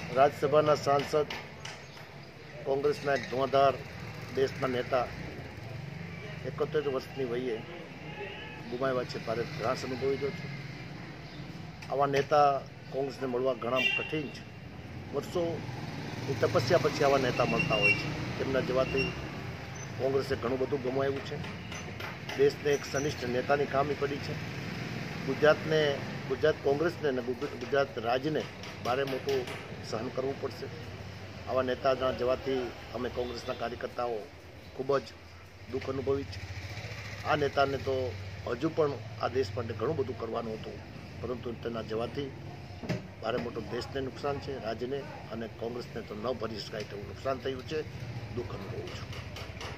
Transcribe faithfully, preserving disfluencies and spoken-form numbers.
રાજ્યસભાના સાંસદ, કોંગ્રેસના એક ધુઆધાર દેશના નેતા એકોતેર વર્ષની વયે ગુમાવ્યા છે. ભારત ઘાસ અનુભવી રહ્યો છે. આવા નેતા કોંગ્રેસને મળવા ઘણા કઠિન છે. વર્ષોની તપસ્યા પછી આવા નેતા મળતા હોય છે. તેમના જવાથી કોંગ્રેસે ઘણું બધું ગુમાવ્યું છે. દેશને એક સનિષ્ઠ નેતાની ખામી પડી છે. ગુજરાતને ગુજરાત કોંગ્રેસને અને ગુજરાત રાજ્યને ભારે મોટું સહન કરવું પડશે. આવા નેતાના જવાથી અમે કોંગ્રેસના કાર્યકર્તાઓ ખૂબ જ દુઃખ અનુભવી છે. આ નેતાને તો હજુ પણ આ દેશ માટે ઘણું બધું કરવાનું હતું, પરંતુ તેના જવાથી ભારે મોટું દેશને નુકસાન છે, રાજ્યને અને કોંગ્રેસને તો ન ભરી શકાય તેવું નુકસાન થયું છે. દુઃખ અનુભવું છું.